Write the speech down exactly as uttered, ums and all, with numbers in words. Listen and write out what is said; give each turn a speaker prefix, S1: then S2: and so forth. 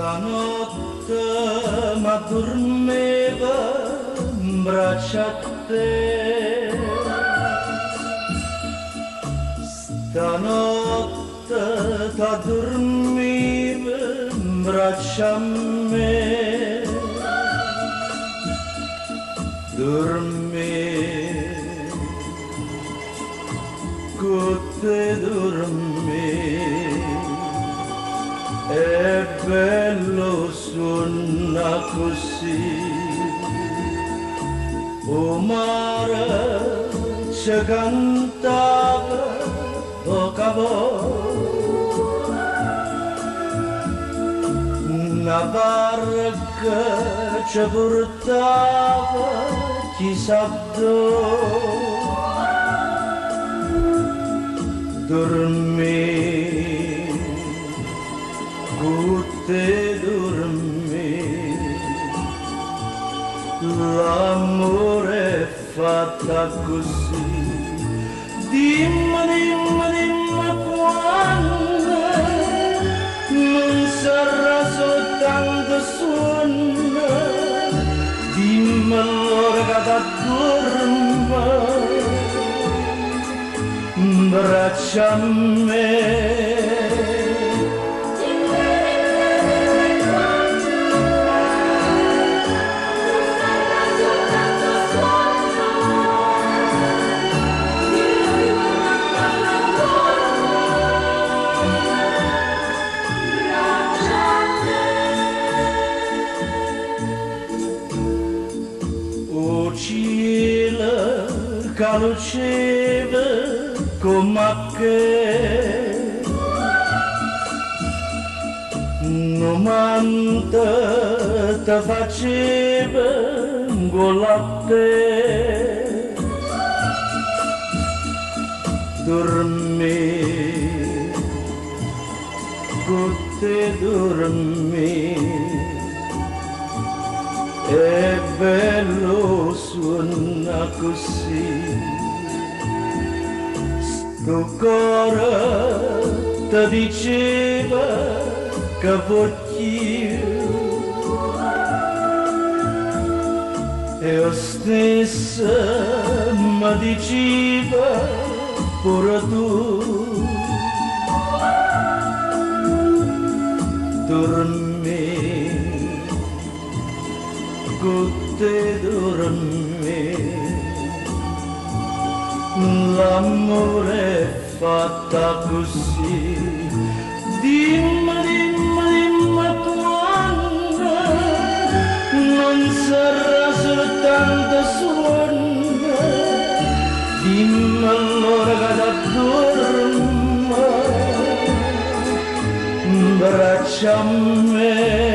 S1: Stanotte m'addormeva in braccia a te. Stanotte t'addormiva in braccia a me. Dormi, con te dormi. È bello suona così, o mare ci cantava poca volta, una barca ci portava chissà dove. Dormi, te dormi, l'amore è fatta così. Dimmi, dimmi, dimmi quando non sarà soltanto suono, dimmi allora che t'addorma, braccia a me. Cielo che luceva come che nomanta te faceva con la te. Dormi, con te dormi. È bello suona così, sto cuore ti diceva che voglio, e io stessa mi diceva pure tu. Dormi, con te dormi, l'amore è fatta così. Dimmi, dimmi, dimmi quando non sarà soltanto suono, dimmi allora che t'addorma, braccia a me.